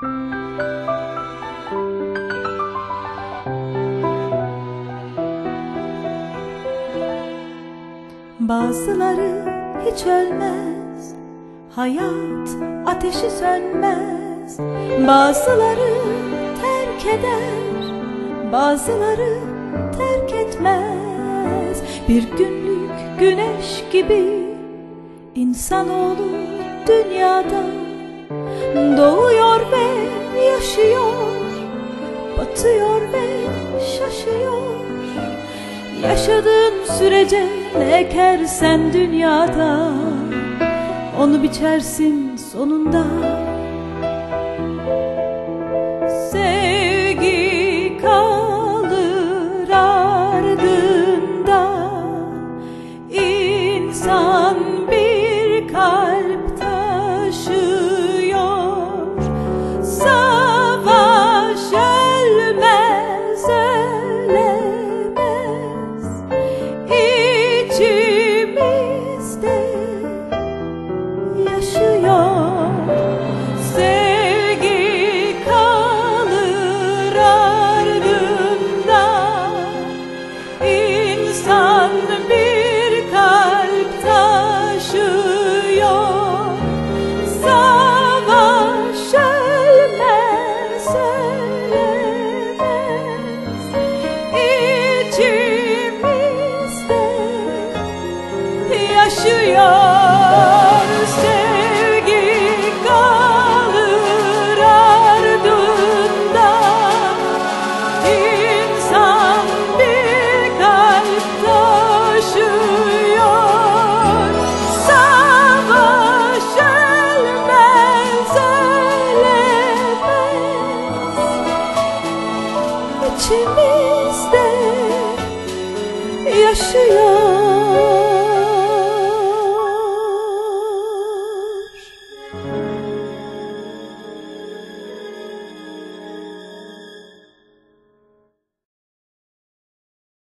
Bazıları hiç ölmez, hayat ateşi sönmez. Bazıları terk eder, bazıları terk etmez. Bir günlük güneş gibi insanoğlu dünyada doğuyor ve yaşıyor, batıyor ve şaşıyor. Yaşadığın sürece ne ekersen dünyada onu biçersin sonunda. Sevgi kalır ardında, insan bir kalp taşıyor. Savaş ölmez, ölemez, İçimizde yaşıyor. Sevgi kalır ardında, insan bir kalp taşıyor. Savaş ölmez, ölemez, İçimizde yaşıyor. Sevgi kalır ardında, insan bir kalp taşıyor. Savaş ölmez, ölemez, İçimizde yaşıyor.